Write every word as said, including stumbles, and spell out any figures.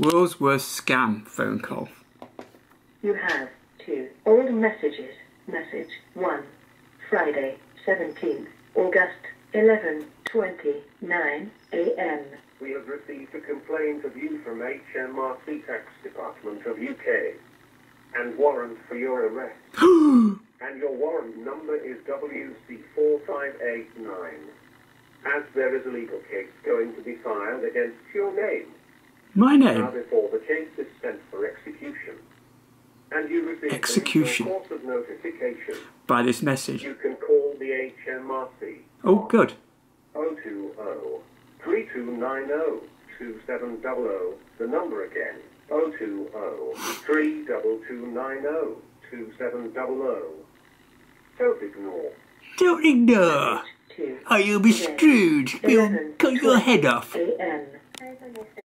World's worst scam phone call. You have two old messages. Message one. Friday, seventeenth August, eleven twenty-nine a m We have received a complaint of you from H M R C Tax Department of U K and warrant for your arrest. And your warrant number is W C four five eight nine. As there is a legal case going to be filed against your name. My name? Now before the case is sent for execution. And you receive Execution. a course of notification. By this message. You can call the H M R C. Oh, good. oh two oh, three two nine oh, two seven zero zero. The number again. oh two oh, three two two nine oh, two seven zero zero. Don't ignore. Don't ignore. Or you'll be screwed. You'll cut your head off.